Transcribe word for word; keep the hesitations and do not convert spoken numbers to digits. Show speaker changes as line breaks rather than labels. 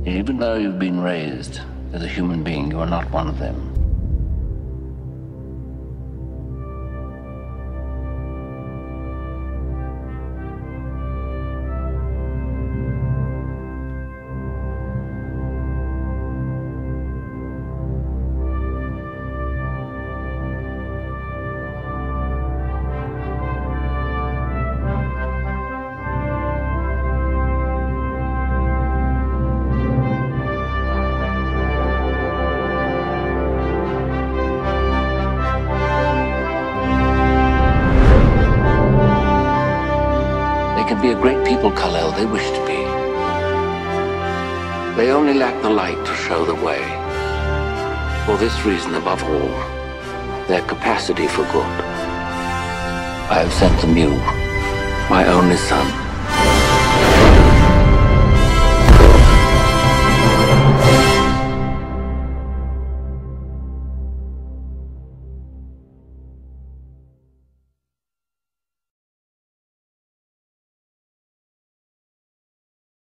Even though you've been raised as a human being, you are not one of them. They can be a great people, Kal-El, they wish to be. They only lack the light to show the way. For this reason, above all, their capacity for good. I have sent them you, my only son.